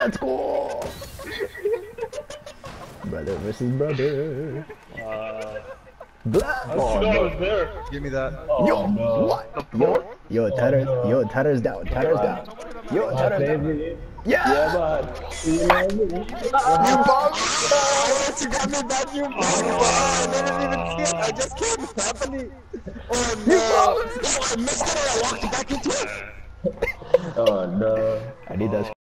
Let's go. Brother versus brother. Black. Oh, no. There. Give me that. Oh, Yo, no. what? Yo, Tatter's down. Tatter's down. Yo, Tatter's down. Yeah. Man. You bum. You got me back, you bum. I didn't even see it. I just came happening. Oh no. I missed it and I walked back into it. Oh, no. I need that.